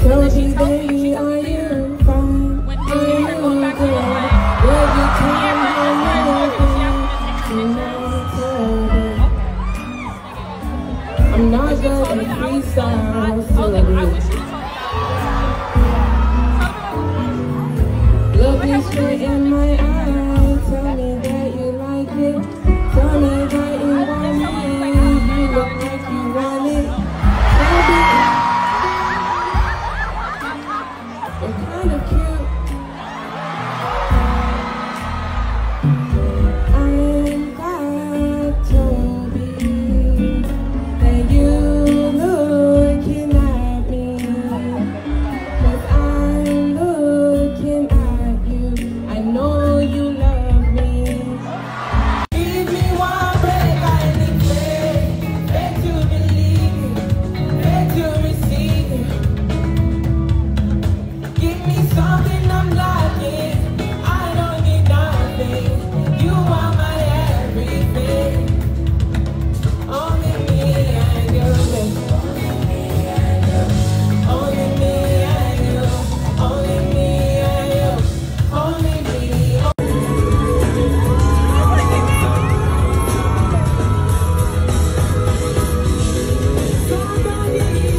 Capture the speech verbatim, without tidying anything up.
Tell me, baby, are you fine? Are you good? Will you come home tonight? I'm not good at freestyle, so look me straight in my eyes. Tell me that you like it. Tell me that you want me. You look like you want it. Tell me you're kind of cute. I'm glad to be that you looking at me, 'cause I'm looking at you. I know you love me. Give me one break, I need faith, faith to believe, faith to receive. Give me something I'm lacking. I don't need nothing. You are my everything. Only me and you. Only me and you. Only me and you. Only me and you. Only me. Somebody's